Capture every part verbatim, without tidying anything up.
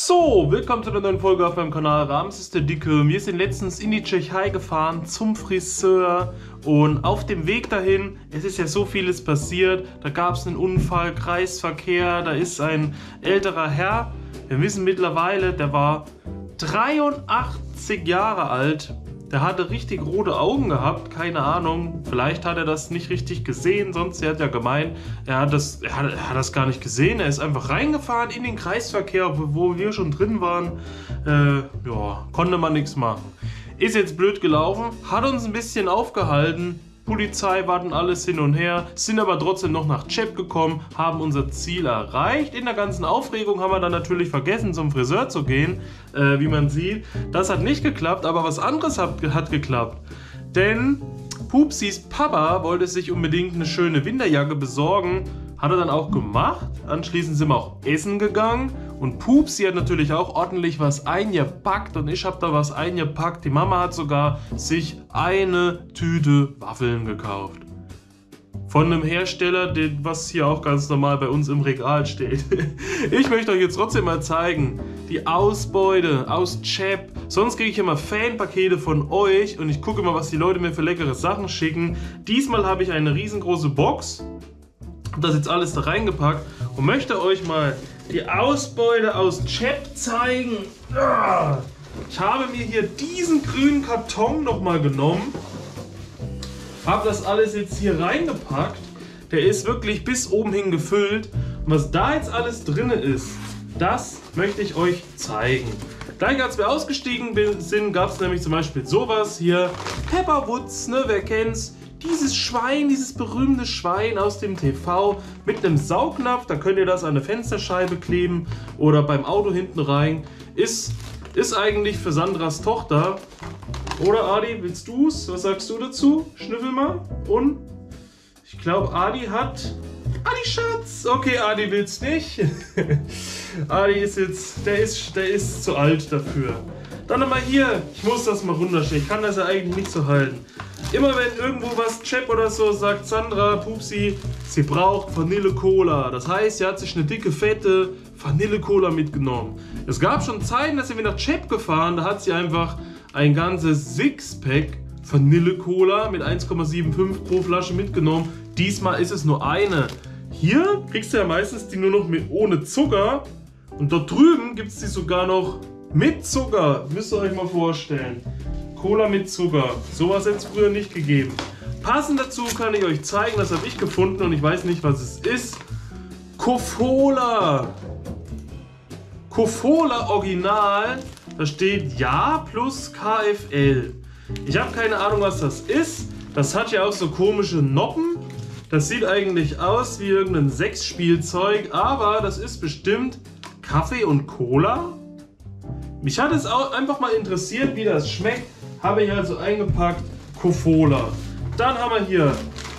So, willkommen zu einer neuen Folge auf meinem Kanal. Rams ist der Dicke. Wir sind letztens in die Tschechei gefahren zum Friseur und auf dem Weg dahin, es ist ja so vieles passiert. Da gab es einen Unfall, Kreisverkehr, da ist ein älterer Herr. Wir wissen mittlerweile, der war dreiundachtzig Jahre alt. Der hatte richtig rote Augen gehabt, keine Ahnung. Vielleicht hat er das nicht richtig gesehen, sonst er hat ja gemeint, er hat, das, er, hat, er hat das gar nicht gesehen. Er ist einfach reingefahren in den Kreisverkehr, wo wir schon drin waren. Äh, ja, konnte man nichts machen. Ist jetzt blöd gelaufen, hat uns ein bisschen aufgehalten. Polizei warten alles hin und her, sind aber trotzdem noch nach Cheb gekommen, haben unser Ziel erreicht. In der ganzen Aufregung haben wir dann natürlich vergessen, zum Friseur zu gehen, äh, wie man sieht. Das hat nicht geklappt, aber was anderes hat, hat geklappt. Denn Pupsis Papa wollte sich unbedingt eine schöne Winterjacke besorgen, hat er dann auch gemacht. Anschließend sind wir auch essen gegangen und Pupsi hat natürlich auch ordentlich was eingepackt und ich habe da was eingepackt. Die Mama hat sogar sich eine Tüte Waffeln gekauft. Von einem Hersteller, was hier auch ganz normal bei uns im Regal steht. Ich möchte euch jetzt trotzdem mal zeigen, die Ausbeute aus Cheb. Sonst kriege ich immer Fanpakete von euch und ich gucke immer, was die Leute mir für leckere Sachen schicken. Diesmal habe ich eine riesengroße Box. Das jetzt alles da reingepackt und möchte euch mal die Ausbeute aus Cheb zeigen. Ich habe mir hier diesen grünen Karton nochmal genommen, habe das alles jetzt hier reingepackt. Der ist wirklich bis oben hin gefüllt und was da jetzt alles drin ist, das möchte ich euch zeigen. Gleich als wir ausgestiegen sind, gab es nämlich zum Beispiel sowas hier, Pepperwoods, ne, wer kennt's? Dieses Schwein, dieses berühmte Schwein aus dem T V mit einem Saugnapf, da könnt ihr das an eine Fensterscheibe kleben oder beim Auto hinten rein. Ist, ist eigentlich für Sandras Tochter. Oder Adi, willst du's? Was sagst du dazu? Schnüffel mal. Und ich glaube, Adi hat... Adi Schatz! Okay, Adi will's nicht. Adi ist jetzt... Der ist, der ist zu alt dafür. Dann nochmal hier. Ich muss das mal runterstellen. Ich kann das ja eigentlich nicht so halten. Immer wenn irgendwo was Cheb oder so sagt Sandra, Pupsi, sie braucht Vanille-Cola. Das heißt, sie hat sich eine dicke, fette Vanille-Cola mitgenommen. Es gab schon Zeiten, dass sie wieder nach Cheb gefahren, da hat sie einfach ein ganzes Sixpack Vanille-Cola mit eins Komma fünfundsiebzig pro Flasche mitgenommen. Diesmal ist es nur eine. Hier kriegst du ja meistens die nur noch mit ohne Zucker. Und dort drüben gibt es die sogar noch mit Zucker. Müsst ihr euch mal vorstellen. Cola mit Zucker. Sowas hätte es früher nicht gegeben. Passend dazu kann ich euch zeigen, das habe ich gefunden und ich weiß nicht, was es ist. Cofola. Cofola Original. Da steht Ja plus K F L. Ich habe keine Ahnung, was das ist. Das hat ja auch so komische Noppen. Das sieht eigentlich aus wie irgendein Sexspielzeug, aber das ist bestimmt Kaffee und Cola. Mich hat es auch einfach mal interessiert, wie das schmeckt. Habe ich also eingepackt, Cofola. Dann haben wir hier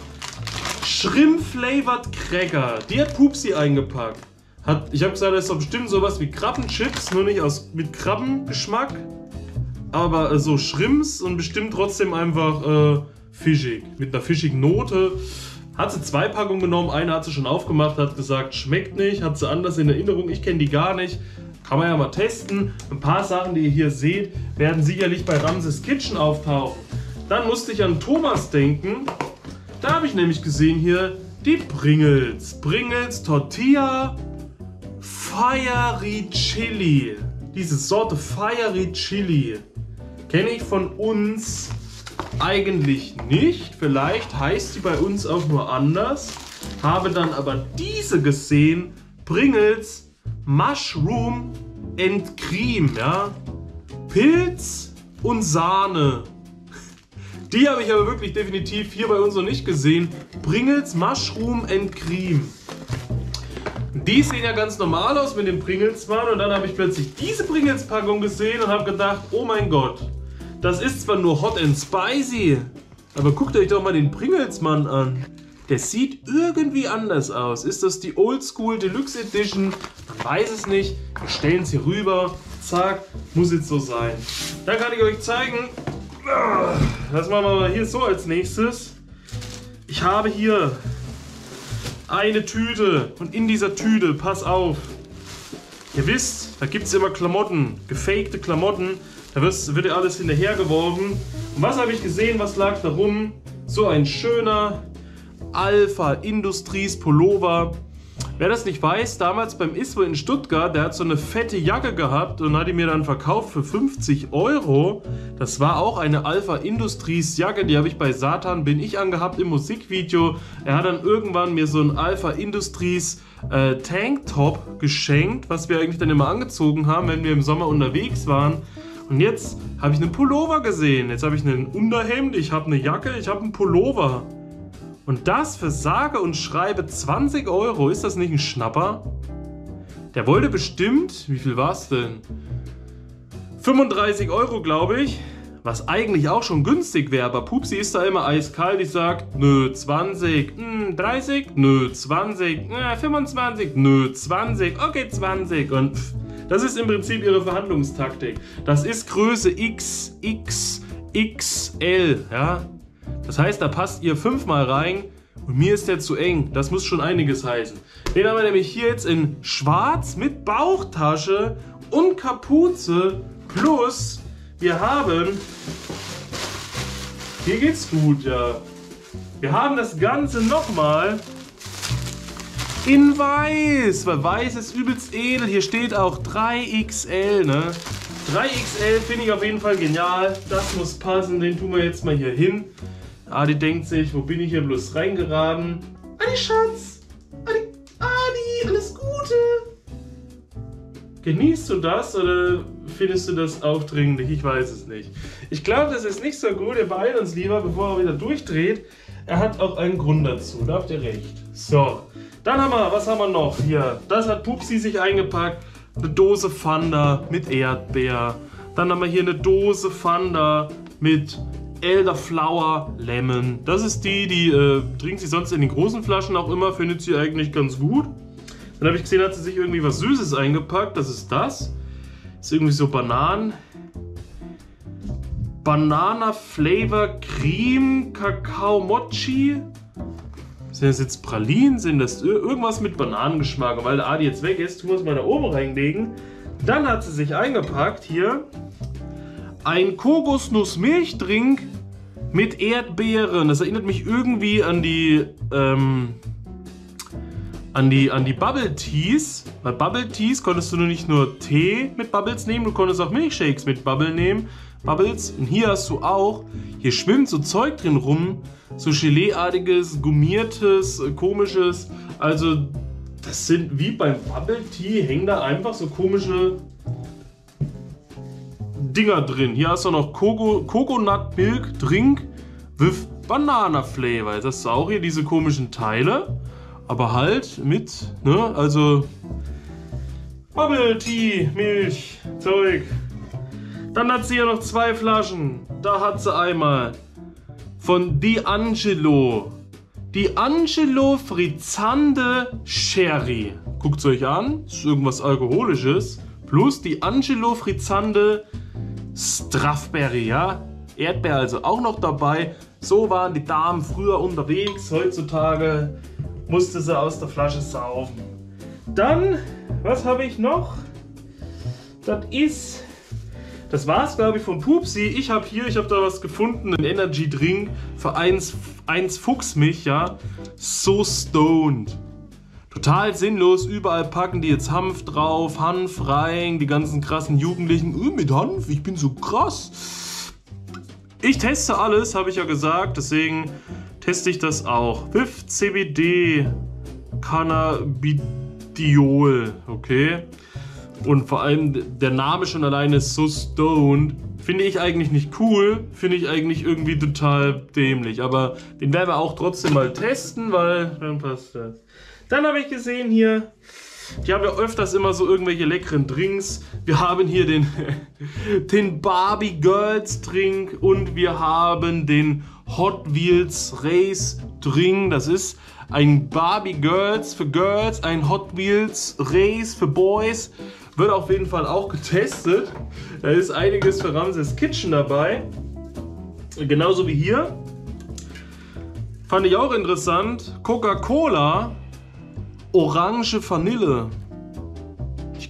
Shrimp Flavored Cracker. Die hat Pupsi eingepackt. Hat, ich habe gesagt, das ist doch bestimmt sowas wie Krabbenchips, nur nicht aus, mit Krabbengeschmack. Aber äh, so Shrimps und bestimmt trotzdem einfach äh, fischig. Mit einer fischigen Note. Hat sie zwei Packungen genommen, eine hat sie schon aufgemacht, hat gesagt, schmeckt nicht, hat sie anders in Erinnerung, ich kenne die gar nicht. Kann man ja mal testen. Ein paar Sachen, die ihr hier seht, werden sicherlich bei Ramses Kitchen auftauchen. Dann musste ich an Thomas denken. Da habe ich nämlich gesehen hier die Pringles. Pringles Tortilla Fiery Chili. Diese Sorte Fiery Chili kenne ich von uns eigentlich nicht. Vielleicht heißt sie bei uns auch nur anders. Habe dann aber diese gesehen. Pringles Mushroom and Cream, ja. Pilz und Sahne. Die habe ich aber wirklich definitiv hier bei uns noch nicht gesehen. Pringles Mushroom and Cream. Die sehen ja ganz normal aus mit dem Pringles-Mann und dann habe ich plötzlich diese Pringles-Packung gesehen und habe gedacht, oh mein Gott, das ist zwar nur hot and spicy, aber guckt euch doch mal den Pringles-Mann an. Der sieht irgendwie anders aus. Ist das die Oldschool Deluxe Edition? Man weiß es nicht. Wir stellen es hier rüber. Zack, muss jetzt so sein. Dann kann ich euch zeigen. Das machen wir mal hier so als nächstes. Ich habe hier eine Tüte und in dieser Tüte, pass auf, Ihr wisst, da gibt es immer Klamotten, gefakte Klamotten. Da wird ja alles hinterhergeworfen. Und was habe ich gesehen, was lag da rum? So ein schöner Alpha Industries Pullover. Wer das nicht weiß, damals beim I S W O in Stuttgart, der hat so eine fette Jacke gehabt und hat die mir dann verkauft für fünfzig Euro. Das war auch eine Alpha Industries Jacke, die habe ich bei Satan bin ich angehabt im Musikvideo. Er hat dann irgendwann mir so ein Alpha Industries äh, Tanktop geschenkt, was wir eigentlich dann immer angezogen haben, wenn wir im Sommer unterwegs waren. Und jetzt habe ich einen Pullover gesehen. Jetzt habe ich ein Unterhemd, ich habe eine Jacke, ich habe einen Pullover. Und das für sage und schreibe zwanzig Euro. Ist das nicht ein Schnapper? Der wollte bestimmt, wie viel war es denn? fünfunddreißig Euro, glaube ich. Was eigentlich auch schon günstig wäre. Aber Pupsi ist da immer eiskalt. Die sagt, nö, zwanzig, hm, dreißig, nö, zwanzig, äh, fünfundzwanzig, nö, zwanzig, okay, zwanzig. Und pff, das ist im Prinzip ihre Verhandlungstaktik. Das ist Größe X X X L, ja. Das heißt, da passt ihr fünfmal rein und mir ist der zu eng. Das muss schon einiges heißen. Den haben wir nämlich hier jetzt in schwarz mit Bauchtasche und Kapuze. Plus, wir haben... Hier geht's gut, ja. Wir haben das Ganze nochmal in weiß. Weil weiß ist übelst edel. Hier steht auch drei X L, ne? drei X L finde ich auf jeden Fall genial. Das muss passen. Den tun wir jetzt mal hier hin. Adi denkt sich, wo bin ich hier bloß reingeraten? Adi, Schatz! Adi, Adi, alles Gute! Genießt du das oder findest du das aufdringlich? Ich weiß es nicht. Ich glaube, das ist nicht so gut. Wir beeilen uns lieber, bevor er wieder durchdreht. Er hat auch einen Grund dazu, da habt ihr recht. So, dann haben wir, was haben wir noch hier? Das hat Pupsi sich eingepackt. Eine Dose Fanta mit Erdbeer. Dann haben wir hier eine Dose Fanta mit Elderflower Lemon. Das ist die, die äh, trinkt sie sonst in den großen Flaschen auch immer, findet sie eigentlich ganz gut. Dann habe ich gesehen, hat sie sich irgendwie was Süßes eingepackt. Das ist das. Ist irgendwie so Bananen. Banana Flavor Cream Kakao Mochi. Sind das jetzt Pralinen? Sind das irgendwas mit Bananengeschmack? Und weil der Adi jetzt weg ist, tun wir es mal da oben reinlegen. Dann hat sie sich eingepackt hier ein Kokosnuss-Milchdrink mit Erdbeeren. Das erinnert mich irgendwie an die, ähm, an die, an die Bubble Teas. Bei Bubble Teas konntest du nur nicht nur Tee mit Bubbles nehmen, du konntest auch Milchshakes mit Bubble nehmen. Bubbles. Und hier hast du auch, hier schwimmt so Zeug drin rum, so Gelee-artiges, gummiertes, komisches. Also das sind wie beim Bubble Tea, hängen da einfach so komische Dinger drin. Hier hast du noch Coco, Coconut Milk Drink with Banana Flavor. Jetzt hast du auch hier diese komischen Teile, aber halt mit, ne, also Bubble Tea, Milch, Zeug. Dann hat sie hier noch zwei Flaschen. Da hat sie einmal von D'Angelo. D'Angelo Frizzante Sherry. Guckt es euch an, das ist irgendwas Alkoholisches. Plus D'Angelo Frizzante Strawberry, ja. Erdbeer also auch noch dabei. So waren die Damen früher unterwegs. Heutzutage musste sie aus der Flasche saufen. Dann, was habe ich noch? Das ist... Das war's, glaube ich, von Pupsi. Ich habe hier, ich habe da was gefunden, einen Energy Drink für eins, eins Fuchs mich, ja. So stoned. Total sinnlos, überall packen die jetzt Hanf drauf, Hanf rein, die ganzen krassen Jugendlichen. Öh, mit Hanf, ich bin so krass. Ich teste alles, habe ich ja gesagt, deswegen teste ich das auch. With C B D Cannabidiol, okay. Und vor allem der Name schon alleine ist so stoned. Finde ich eigentlich nicht cool, finde ich eigentlich irgendwie total dämlich. Aber den werden wir auch trotzdem mal testen, weil dann passt das. Dann habe ich gesehen hier, die haben ja öfters immer so irgendwelche leckeren Drinks. Wir haben hier den, den Barbie Girls Drink und wir haben den Hot Wheels Race Drink. Das ist ein Barbie Girls für Girls, ein Hot Wheels Race für Boys. Wird auf jeden Fall auch getestet. Da ist einiges für Ramses Kitchen dabei. Genauso wie hier. Fand ich auch interessant. Coca-Cola Orange Vanille. Ich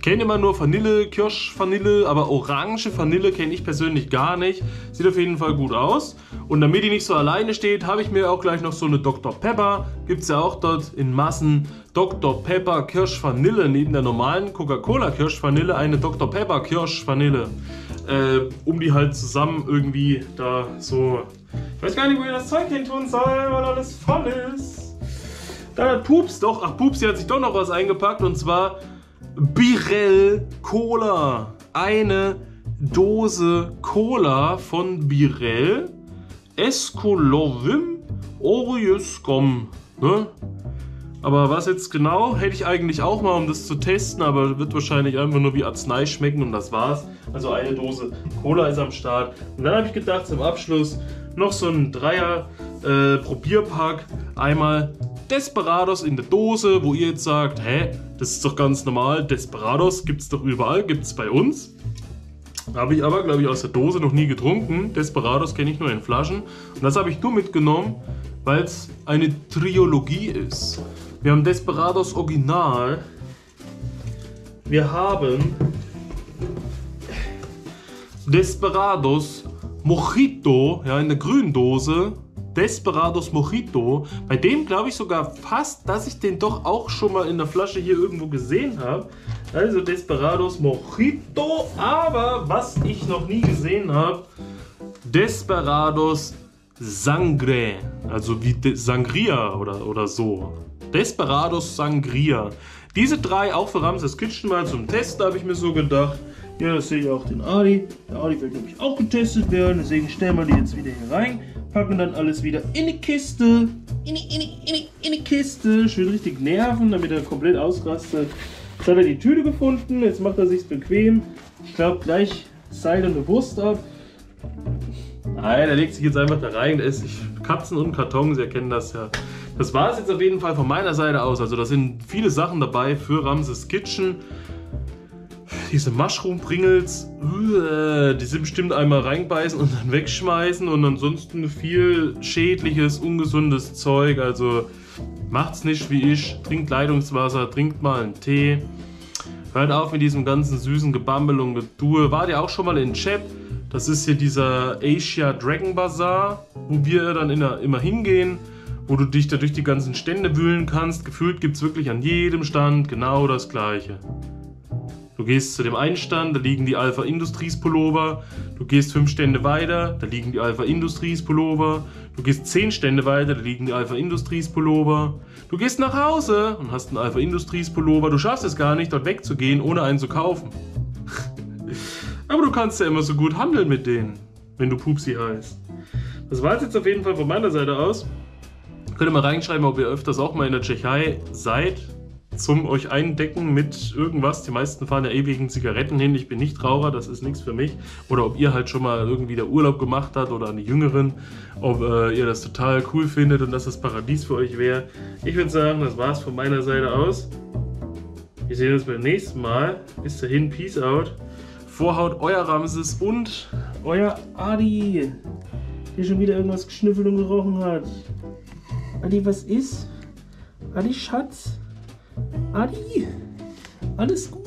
kenne immer nur Vanille, Kirsch-Vanille, aber orange Vanille kenne ich persönlich gar nicht. Sieht auf jeden Fall gut aus. Und damit die nicht so alleine steht, habe ich mir auch gleich noch so eine Doktor Pepper. Gibt es ja auch dort in Massen. Doktor Pepper Kirsch-Vanille, neben der normalen Coca-Cola Kirsch-Vanille eine Doktor Pepper Kirsch-Vanille. Äh, um die halt zusammen irgendwie da so... Ich weiß gar nicht, wo ihr das Zeug hin tun soll, weil alles voll ist. Dann hat Pups doch... Ach, Pups, die hat sich doch noch was eingepackt und zwar... Birell Cola. Eine Dose Cola von Birell. Escolovim Oriuscom. Ne? Aber was jetzt genau, hätte ich eigentlich auch mal, um das zu testen, aber wird wahrscheinlich einfach nur wie Arznei schmecken und das war's. Also eine Dose Cola ist am Start. Und dann habe ich gedacht, zum Abschluss noch so ein Dreier äh, Probierpack. Einmal Desperados in der Dose, wo ihr jetzt sagt, hä, das ist doch ganz normal, Desperados gibt es doch überall, gibt es bei uns. Habe ich aber, glaube ich, aus der Dose noch nie getrunken. Desperados kenne ich nur in Flaschen. Und das habe ich nur mitgenommen, weil es eine Triologie ist. Wir haben Desperados Original. Wir haben Desperados Mojito, ja, in der grünen Dose. Desperados Mojito. Bei dem glaube ich sogar fast, dass ich den doch auch schon mal in der Flasche hier irgendwo gesehen habe. Also Desperados Mojito. Aber was ich noch nie gesehen habe, Desperados Sangre. Also wie De Sangria oder, oder so. Desperados Sangria. Diese drei auch für Ramses Kitchen mal zum Testen, habe ich mir so gedacht. Ja, das sehe ich auch den Adi. Der Adi will nämlich auch getestet werden. Deswegen stellen wir die jetzt wieder hier rein. Packen dann alles wieder in die Kiste. In die, in die, in die, in die Kiste. Schön richtig nerven, damit er komplett ausrastet. Jetzt hat er die Tüte gefunden. Jetzt macht er sich's bequem. Ich glaube, gleich Seil und eine Wurst ab. Nein, er legt sich jetzt einfach da rein. Da ist Katzen und Karton, Sie erkennen das ja. Das war es jetzt auf jeden Fall von meiner Seite aus. Also da sind viele Sachen dabei für Ramses Kitchen. Diese Mushroom Pringles, die sind bestimmt einmal reinbeißen und dann wegschmeißen und ansonsten viel schädliches, ungesundes Zeug. Also macht's nicht wie ich, trinkt Leitungswasser, trinkt mal einen Tee. Hört auf mit diesem ganzen süßen Gebammel und Getue. Wart ihr auch schon mal in Chep? Das ist hier dieser Asia Dragon Bazaar, wo wir dann in der, immer hingehen, wo du dich da durch die ganzen Stände wühlen kannst. Gefühlt gibt es wirklich an jedem Stand genau das Gleiche. Du gehst zu dem einen Stand, da liegen die Alpha Industries Pullover. Du gehst fünf Stände weiter, da liegen die Alpha Industries Pullover. Du gehst zehn Stände weiter, da liegen die Alpha Industries Pullover. Du gehst nach Hause und hast einen Alpha Industries Pullover. Du schaffst es gar nicht, dort wegzugehen, ohne einen zu kaufen. Aber du kannst ja immer so gut handeln mit denen, wenn du Pupsi heißt. Das war es jetzt auf jeden Fall von meiner Seite aus. Könnt ihr mal reinschreiben, ob ihr öfters auch mal in der Tschechei seid, zum euch eindecken mit irgendwas. Die meisten fahren ja ewigen Zigaretten hin. Ich bin nicht Raucher, das ist nichts für mich. Oder ob ihr halt schon mal irgendwie der Urlaub gemacht habt oder an die Jüngeren, ob äh, ihr das total cool findet und dass das Paradies für euch wäre. Ich würde sagen, das war's von meiner Seite aus. Wir sehen uns beim nächsten Mal. Bis dahin, Peace out. Vorhaut, euer Ramses und euer Adi, der schon wieder irgendwas geschnüffelt und gerochen hat. Adi, was ist? Adi, Schatz? Adi, alles gut?